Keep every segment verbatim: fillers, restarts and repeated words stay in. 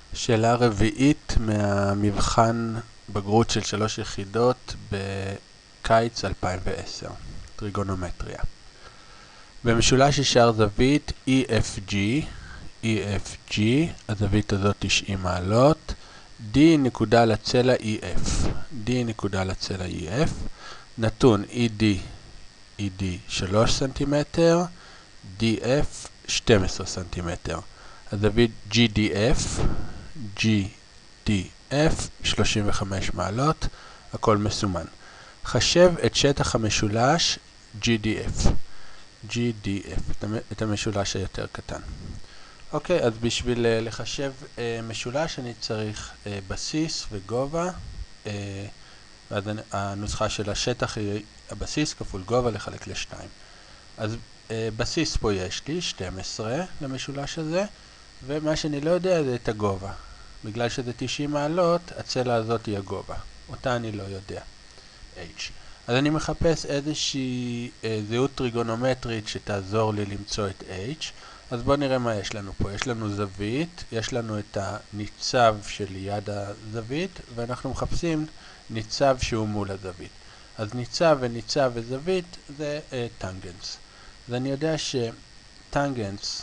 שאלה רביעית מהמבחן בגרות של שלוש יחידות בקיץ אלפיים ועשר, טריגונומטריה. במשולש ישר זווית E F G, E F G, הזווית הזאת תשעים מעלות, D נקודה לצלע E F, D נקודה לצלע E F, נתון E D, E D שלוש סנטימטר, D F שתים עשרה סנטימטר. הזווית G D F, G D F, שלושים וחמש מעלות, הכל מסומן. חשב את שטח המשולש G D F, G D F, את המשולש היותר קטן. אוקיי, אז בשביל uh, לחשב uh, משולש אני צריך uh, בסיס וגובה, uh, ואז הנוסחה של השטח היא הבסיס כפול גובה לחלק לשתיים. אז uh, בסיס פה יש לי שתים עשרה למשולש הזה, ומה שאני לא יודע זה את הגובה. בגלל שזה תשעים מעלות, הצלע הזאת היא הגובה. אותה אני לא יודע. H. אז אני מחפש איזושהי אה, זהות טריגונומטרית שתעזור לי למצוא את H. אז בואו נראה מה יש לנו פה. יש לנו זווית, יש לנו את הניצב שליד הזווית, ואנחנו מחפשים ניצב שהוא מול הזווית. אז ניצב וניצב וזווית זה אה, טנגנס. אז אני יודע שטנגנס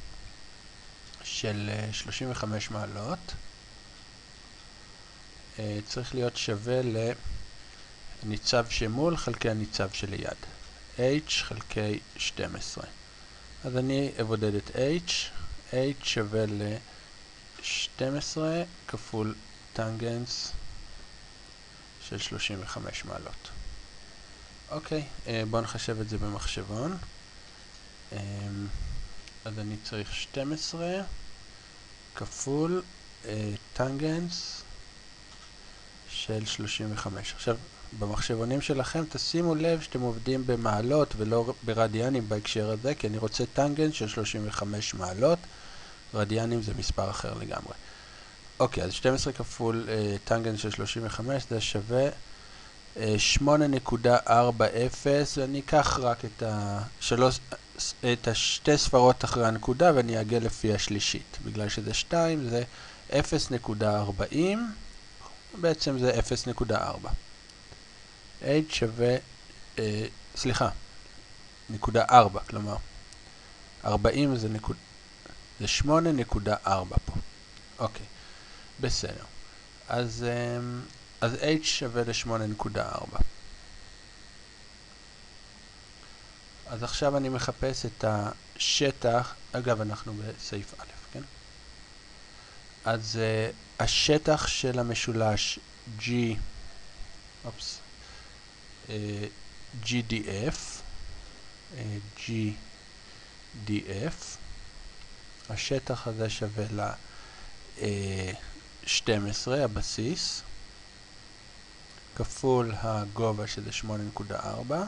של שלושים וחמש מעלות צריך להיות שווה לניצב שמול חלקי הניצב שליד. H חלקי שתים עשרה. אז אני אבודד את H. H שווה ל-שתים עשרה כפול טנגנס של שלושים וחמש מעלות. אוקיי, בואו נחשב את זה במחשבון. אז אני צריך שתים עשרה כפול טנגנס של שלושים וחמש. עכשיו, במחשבונים שלכם תשימו לב שאתם עובדים במעלות ולא ברדיאנים בהקשר הזה, כי אני רוצה טנגנס של שלושים וחמש מעלות. רדיאנים זה מספר אחר לגמרי. אוקיי, אז שתים עשרה כפול טנגנס של שלושים וחמש זה שווה שמונה נקודה ארבע אפס, ואני אקח רק את השלוש... את השתי ספרות אחרי הנקודה ואני אעגל לפי השלישית. בגלל שזה שתיים זה אפס נקודה ארבעים, בעצם זה אפס נקודה ארבע. H שווה, אה, סליחה, נקודה ארבע, כלומר ארבעים זה, נקוד, זה שמונה נקודה ארבע פה. אוקיי, בסדר. אז, אה, אז H שווה ל-שמונה נקודה ארבע. אז עכשיו אני מחפש את השטח, אגב אנחנו בסעיף א', כן? אז uh, השטח של המשולש G, אופס, uh, G D F, uh, G D F, השטח הזה שווה ל-שתים עשרה, הבסיס, כפול הגובה שזה שמונה נקודה ארבע,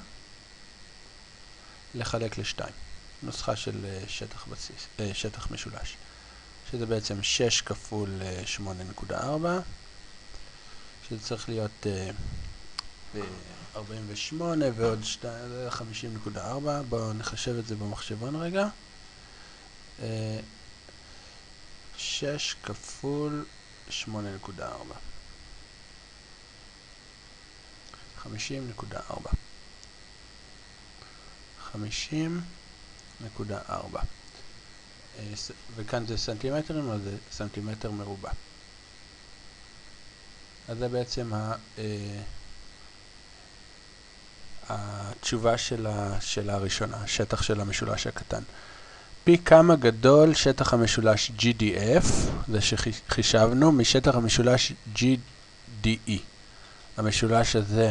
לחלק לשתיים. נוסחה של שטח בסיס, שטח משולש. שזה בעצם שש כפול שמונה נקודה ארבע. שזה צריך להיות ארבעים ושמונה ועוד שתיים, זה חמישים נקודה ארבע. בואו נחשב את זה במחשבון רגע. שש כפול שמונה נקודה ארבע. חמישים נקודה ארבע. חמישים נקודה ארבע. וכאן זה סנטימטרים, אז זה סנטימטר מרובע. אז זה בעצם ה, אה, התשובה של השאלה הראשונה, השטח של המשולש הקטן. פי כמה גדול שטח המשולש G D F, זה שחישבנו, משטח המשולש G D E. המשולש הזה,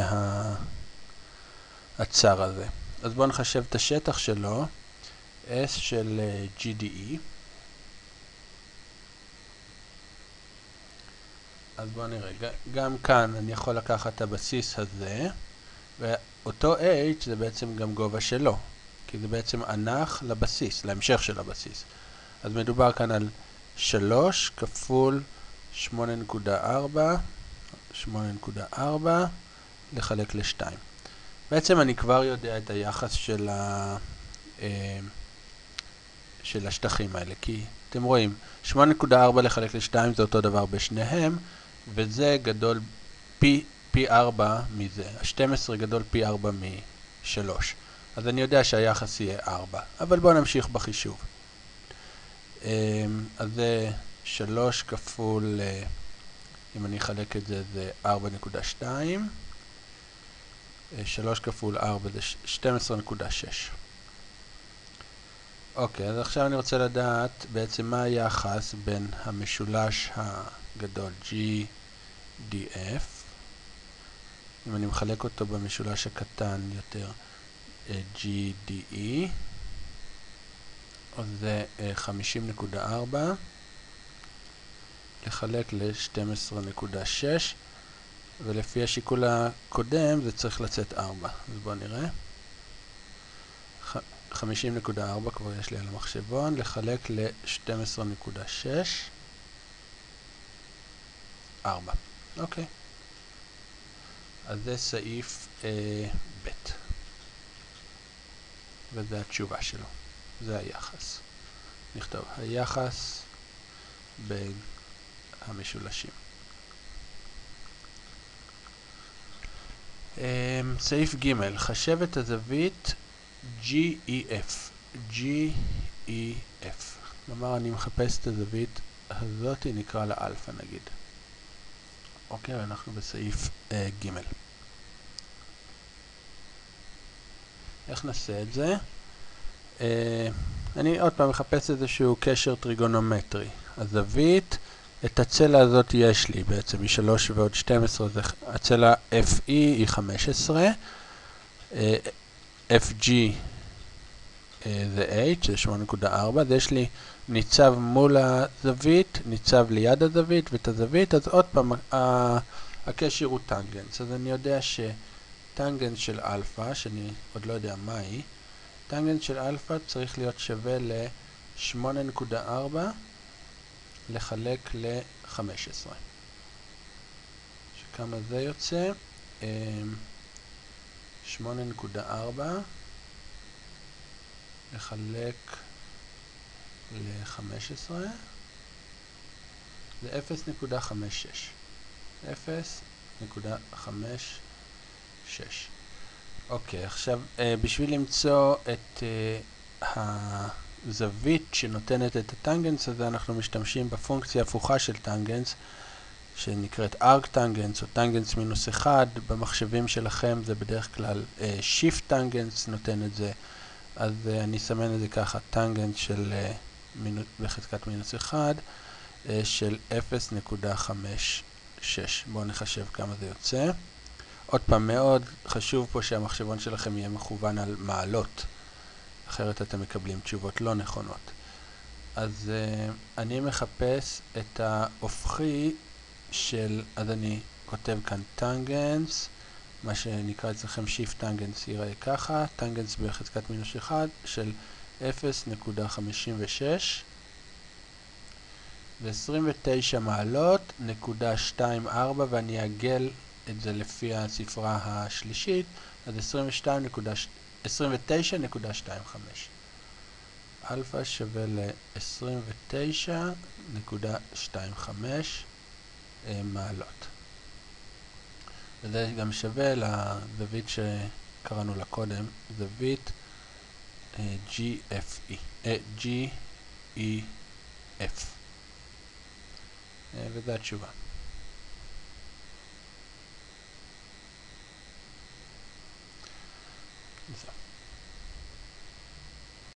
הצר הזה. אז בואו נחשב את השטח שלו, S של uh, G D E. אז בואו נראה, גם כאן אני יכול לקחת את הבסיס הזה, ואותו H זה בעצם גם גובה שלו, כי זה בעצם ענך לבסיס, להמשך של הבסיס. אז מדובר כאן על שלוש כפול שמונה נקודה ארבע, שמונה נקודה ארבע לחלק לשתיים. בעצם אני כבר יודע את היחס של, ה, של השטחים האלה, כי אתם רואים, שמונה נקודה ארבע לחלק ל-שתיים זה אותו דבר בשניהם, וזה גדול פי, פי ארבע מזה. ה-שתים עשרה גדול פי ארבע מ-שלוש. אז אני יודע שהיחס יהיה ארבע, אבל בואו נמשיך בחישוב. אז זה שלוש כפול, אם אני אחלק את זה, זה ארבע נקודה שתיים. שלוש כפול ארבע זה שתים עשרה נקודה שש. אוקיי, אז עכשיו אני רוצה לדעת בעצם מה היחס בין המשולש הגדול G D F, אם אני מחלק אותו במשולש הקטן יותר G D E, אז זה חמישים נקודה ארבע לחלק ל-שתים עשרה נקודה שש, ולפי השיקול הקודם זה צריך לצאת ארבע. אז בואו נראה. חמישים נקודה ארבע כבר יש לי על המחשבון, לחלק ל-שתים עשרה נקודה שש, ארבע. אוקיי. אז זה סעיף אה, ב', וזה התשובה שלו. זה היחס. נכתוב, היחס בין המשולשים. אה, סעיף ג', חשב את הזווית G E F. G E F. כלומר, אני מחפש את הזווית הזאת, נקרא לה אלפא נגיד. אוקיי, ואנחנו בסעיף אה, ג'. איך נעשה את זה? אה, אני עוד פעם מחפש איזשהו קשר טריגונומטרי. הזווית, את הצלע הזאת יש לי בעצם, היא שלוש ועוד שתים עשרה, זה, הצלע F E היא חמש עשרה, אה, F G זה H, זה שמונה נקודה ארבע, אז יש לי ניצב מול הזווית, ניצב ליד הזווית, ואת הזווית, אז עוד פעם, הקשר הוא טנגנס. אז אני יודע שטנגנס של אלפא, שאני עוד לא יודע מה היא, טנגנס של אלפא צריך להיות שווה ל-שמונה נקודה ארבע לחלק ל-חמש עשרה. שכמה זה יוצא? שמונה נקודה ארבע לחלק ל-חמש עשרה זה אפס נקודה חמש שש. אפס נקודה חמש שש. אוקיי, עכשיו בשביל למצוא את הזווית שנותנת את הטנגנס הזה, אנחנו משתמשים בפונקציה הפוכה של טנגנס, שנקראת ארק טנגנס או טנגנס מינוס אחד. במחשבים שלכם זה בדרך כלל שיפט טנגנס נותן את זה. אז uh, אני אסמן את זה ככה, טנגנס של uh, מינוס, בחזקת מינוס אחד uh, של אפס נקודה חמש שש. בואו נחשב כמה זה יוצא. עוד פעם, מאוד חשוב פה שהמחשבון שלכם יהיה מכוון על מעלות, אחרת אתם מקבלים תשובות לא נכונות. אז uh, אני מחפש את ההופכי של, אז אני כותב כאן טנגנס, מה שנקרא אצלכם שיפט טנגנס יראה ככה, טנגנס בחזקת מינוס אחד של אפס נקודה חמישים ושש ו-עשרים ותשע מעלות נקודה שתיים ארבע, ואני אעגל את זה לפי הספרה השלישית, אז עשרים ותשע נקודה שתיים חמש. אלפא שווה ל-עשרים ותשע נקודה שתיים חמש מעלות. וזה גם שווה לזווית שקראנו לה קודם, זווית G F E, G E F. וזו התשובה. זהו.